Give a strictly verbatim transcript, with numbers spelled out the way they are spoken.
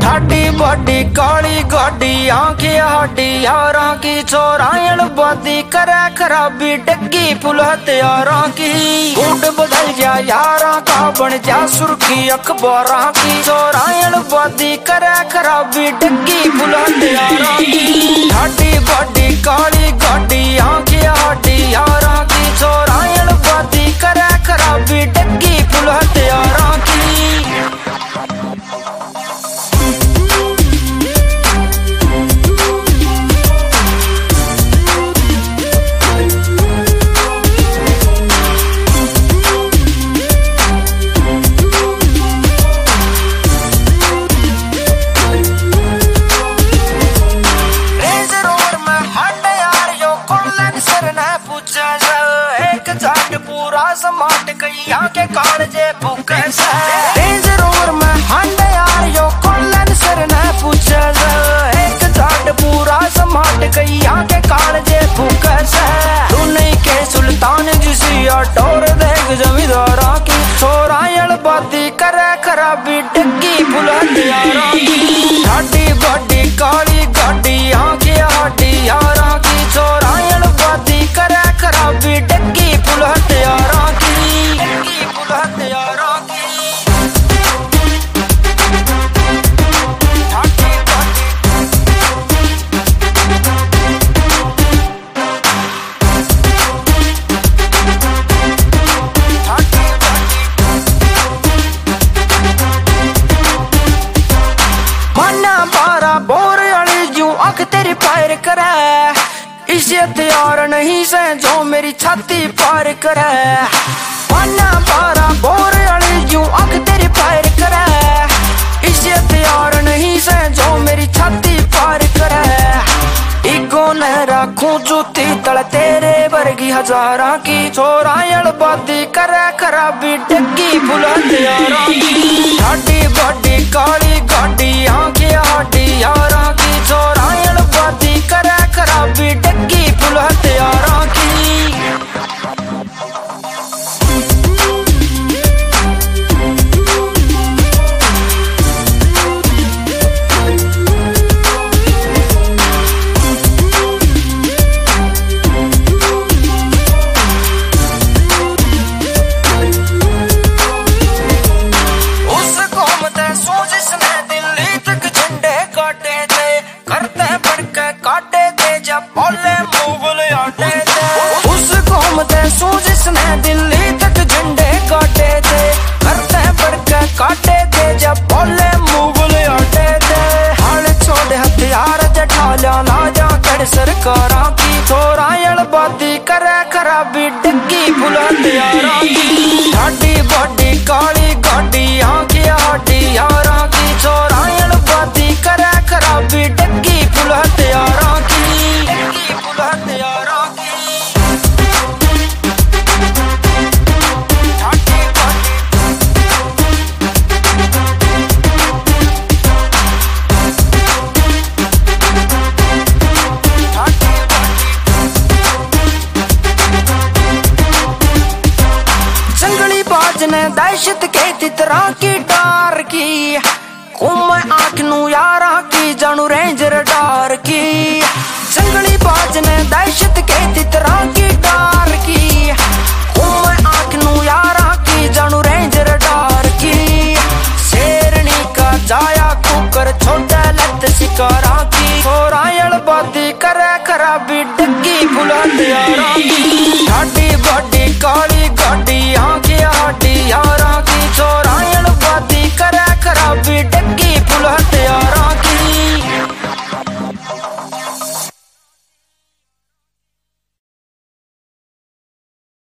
ठाडी बड़ी काली गाड़ी आंखें हाडी यारां की चौरायण बादी करे खराबी डग्गी फुल हथियारां की गुड बदल जा यारां का बन जा सुर्खी अखबारां की चौरायण बादी करे खराबी डग्गी फुल हथियारां की ठाडी बड़ी काली गाड़ी आंखें हाडी यारां की चौरायण बादी करे खराबी डग्गी फुल हथियारां की समाट कई आके कालजे भूखे से रेंज रोवर में हंड यार यो कोलन सर न पूछे एक जाट पूरा समाट कई आके कालजे भूखे से तू नहीं के सुल्तान जिसी टोर देख जमींदारा की चौरायण बाती करे खराबी डग्गी फुल हथियारा की ठाडी बड़ी काली गाड़ी आंखें हाडी यारा की चौरायण बाती करे खराबी डग्गी फुल हथियारा की डग्गी फुल हथियारा की तेरी पार करे इस हथियार नहीं से जो मेरी छाती पार करे माना बारा बोर अड़ी यूं आंख तेरी पार करे इस हथियार नहीं से जो मेरी छाती पार करे इगो न रखूं जूती तल तेरे वर्गी हजारा की चौरायण बादी करे खराबी डग्गी फुल हथियारा की ठाडी बड़ी काली गाड़ी आंखें हाडी यारा की चौरायण बादी करे खराबी डग्गी फुल हथियारा की जिसने दिल्ली तक झंडे काटे थे करते बढ़के काटे थे जब बोले मुगल आटे थे हाल छोड़े हथियार जठाला लाजा कर सरकारा की चौरायण बादी करे खराबी डग्गी फुल हथियारा की ठाडी बड़ी काली गाड़ी आंखें हाडी यारा की चौरायण बादी करे खराबी डग्गी फुल हथियारा की डग्गी फुल हथियारा की ने दहशत के तितरा की डार की कुम आंख नू यारा की जानू रेंजर डार की जंगली बाज ने दहशत के तितरा की डार की कुम आंख नू यारा की जानू रेंजर डार की शेरनी का जाया कुकर छोटा लत शिकारा की चौरायण बादी करे खराबी डग्गी फुल हथियारा की ठाडी बड़ी काली